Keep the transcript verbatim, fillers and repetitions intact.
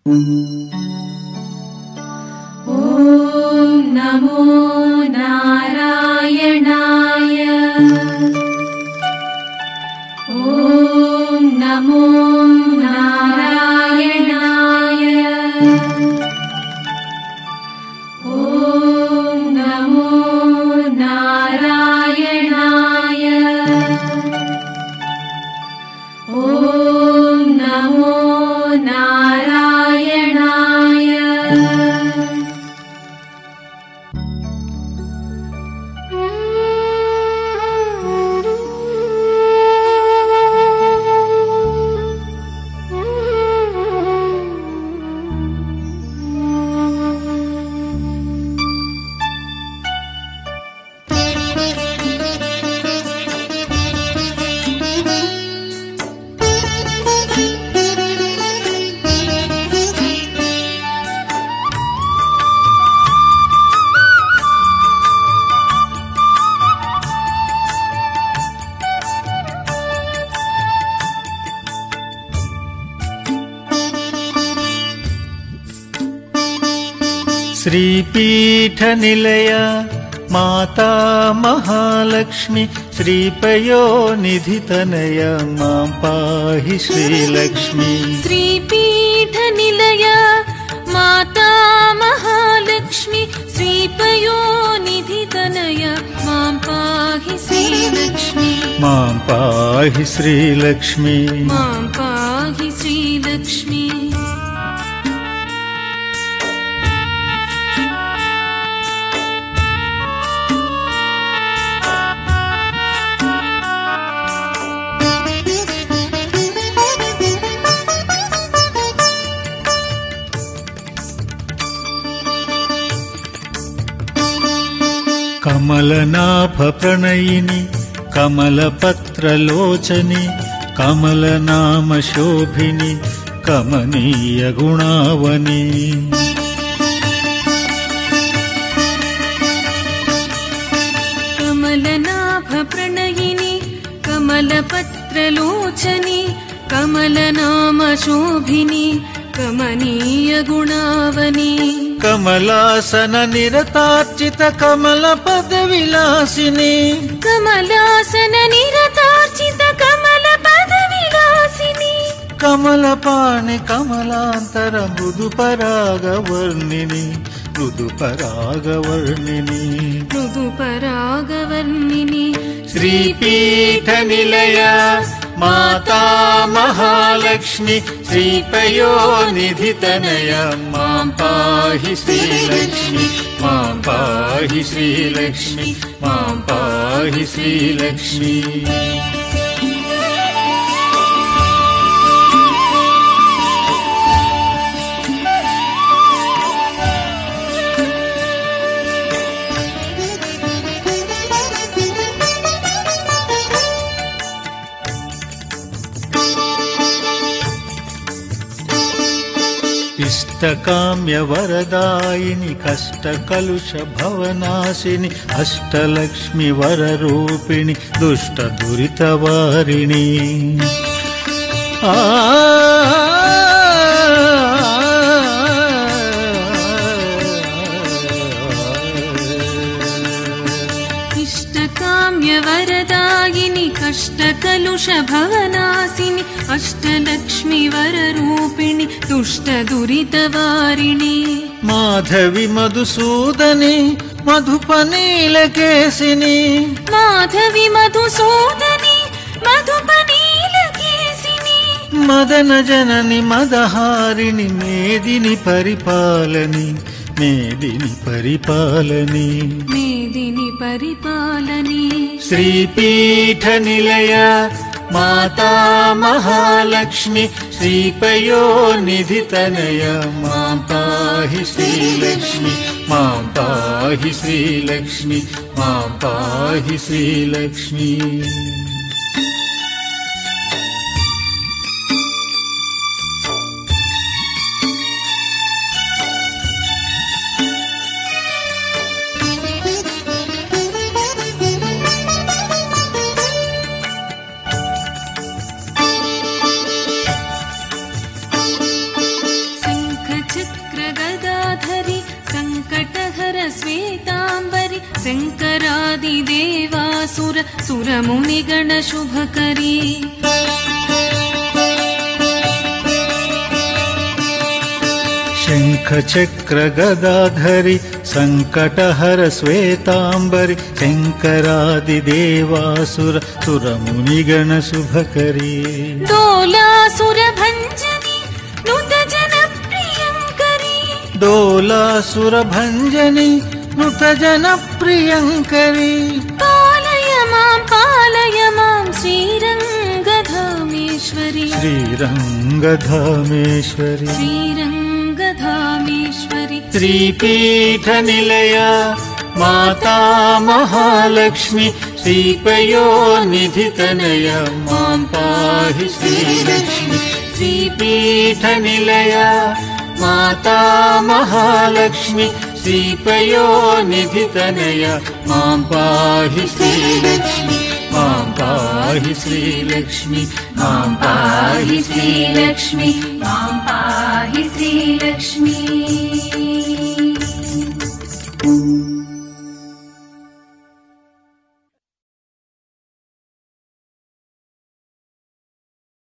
नमो नारायणाय। ॐ नमो नारायणाय। ॐ नमो नारायणाय। ॐ नमो नारायणाय। श्रीपीठ निलय माता महालक्ष्मी श्रीपयोनिधि तनय मां पाहि श्रीलक्ष्मी। श्रीपीठ निलय माता महालक्ष्मी श्रीपयोनिधि तनय मां पाहि श्रीलक्ष्मी। मां पाहि श्रीलक्ष्मी। मां पाहि श्रीलक्ष्मी। कमलनाभ प्रणयिनि कमलपत्रलोचनि कमलनाम शोभिनि कमनीय गुणावनि। कमलनाभ प्रणयिनि कमलपत्रलोचनि कमलनाम शोभिनि कमनीय गुणावनि। कमलासन निरतार्चित कमल पद विलासिनी। कमलासन निरतार्चित कमल पद विलासिनी। कमलपाणि कमलांतर मृदु पराग वर्णिनि। मृदु पराग वर्णिनि। मृदु पराग वर्णिनि। श्रीपीठ निलय माता महालक्ष्मी श्रीपयोनिधि तनय मां पाहि श्रीलक्ष्मी। मां पाहि श्रीलक्ष्मी। मां पाहि श्रीलक्ष्मी। इष्टकाम्य वरदायिनि कष्टकलुष भवनाशिनि अष्टलक्ष्मि वररूपिणि दुष्ट दुरितवारिणि। आ इष्टकाम्य वरदायिनि कष्टकलुष भवनाशिनि अष्टलक्ष्मि वररूपिणि दुष्ट दुरितवारिणि। माधवी मधुसूदनि मधुपनीलकेशिनि। माधवी मधुसूदनि मधुपनीलकेशिनि। मदन जननि मदहारिणि मेदिनि परिपालनि। मेदिनि परिपालनि। मेदिनि परिपालनि। श्रीपीठ निलय माता महालक्ष्मी श्रीपयोनिधि तनय मां पाहि श्रीलक्ष्मी। मां पाहि श्रीलक्ष्मी। मां पाहि श्रीलक्ष्मी। सुरमुनिगण शुभकरी शंख चक्र गदाधरि संकटहर श्वेतांबरि शंकरादि देवासुर सुरमुनिगण शुभकरी दोलासुर भंजनी नुत जन प्रियंकरी दोलासुर भंजनी नुत जन प्रियंकरी पालय मां पालय मां श्रीरंगधामेश्वरी श्रीरंगधामेश्वरी श्रीरंगधामेश्वरी श्रीपीठ निलया माता महालक्ष्मी श्रीपयोनिधि तनया मां पाहि श्रीलक्ष्मी श्रीपीठ निलया माता महालक्ष्मी श्रीपयोनिधि तनया मां पाहि श्रीलक्ष्मी मां पाहि श्रीलक्ष्मी मां पाहि श्रीलक्ष्मी मां पाहि श्रीलक्ष्मी।